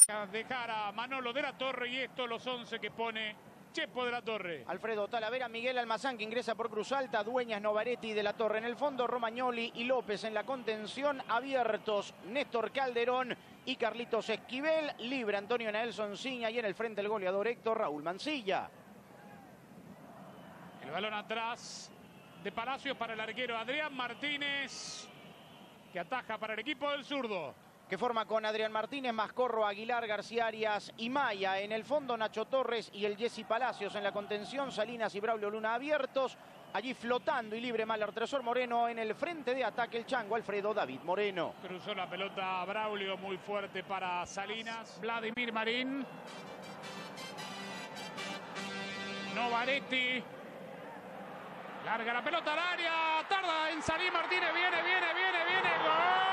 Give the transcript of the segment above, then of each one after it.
dejar a Manolo de la Torre y esto los 11 que pone Chepo de la Torre. Alfredo Talavera, Miguel Almazán que ingresa por Cruz Alta, Dueñas, Novaretti de la Torre en el fondo, Romagnoli y López en la contención, abiertos Néstor Calderón y Carlitos Esquivel, libre Antonio Nelson Ciña y en el frente el goleador Héctor Raúl Mancilla. El balón atrás de Palacios para el arquero Adrián Martínez, que ataja para el equipo del zurdo. Que forma con Adrián Martínez, Mascorro, Aguilar, García Arias y Maya. En el fondo Nacho Torres y el Jessy Palacios en la contención, Salinas y Braulio Luna abiertos. Allí flotando y libre Mahler Tresor Moreno. En el frente de ataque el chango Alfredo David Moreno. Cruzó la pelota Braulio, muy fuerte para Salinas. Vladimir Marín. Novaretti. Larga la pelota al área. Tarda en salir Martínez. Viene. ¡Gol!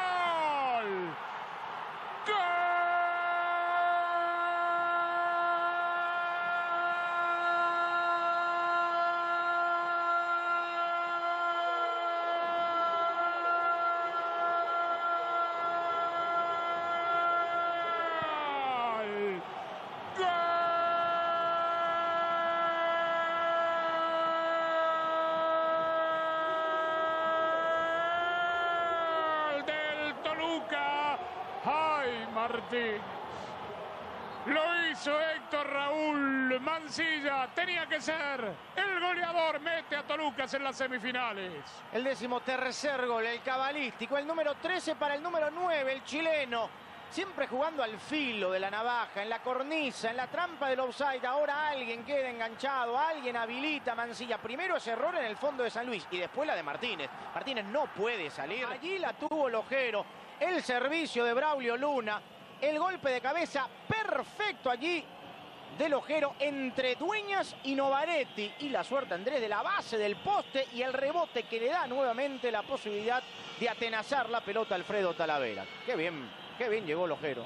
¡Ay, Martín! Lo hizo Héctor Raúl Mancilla. Tenía que ser el goleador. Mete a Tolucas en las semifinales. El 13º gol, el cabalístico. El número 13 para el número 9, el chileno. Siempre jugando al filo de la navaja, en la cornisa, en la trampa del offside. Ahora alguien queda enganchado, alguien habilita a Mancilla. Primero ese error en el fondo de San Luis y después la de Martínez. Martínez no puede salir. Allí la tuvo el ojero. El servicio de Braulio Luna. El golpe de cabeza perfecto allí del ojero entre Dueñas y Novaretti. Y la suerte, Andrés, de la base del poste y el rebote que le da nuevamente la posibilidad de atenazar la pelota a Alfredo Talavera. Qué bien llegó el ojero.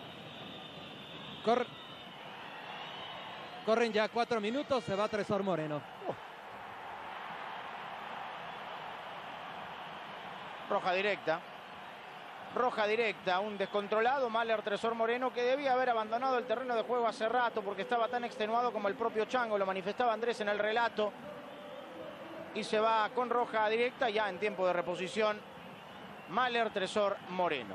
Corren ya 4 minutos, se va Tresor Moreno. Roja directa. Roja directa, un descontrolado Mahler Tresor Moreno que debía haber abandonado el terreno de juego hace rato porque estaba tan extenuado como el propio Chango, lo manifestaba Andrés en el relato. Y se va con roja directa ya en tiempo de reposición Mahler Tresor Moreno.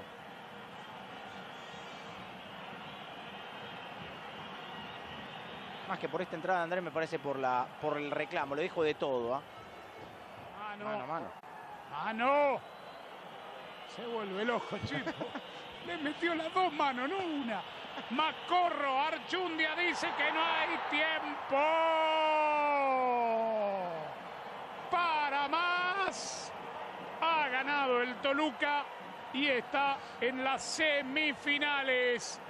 Más que por esta entrada, Andrés, me parece por el reclamo, lo dijo de todo. Mano. Mano a mano. ¡Mano! Se vuelve loco, Chico. Le metió las dos manos, no una. Mascorro, Archundia dice que no hay tiempo para más. Ha ganado el Toluca y está en las semifinales.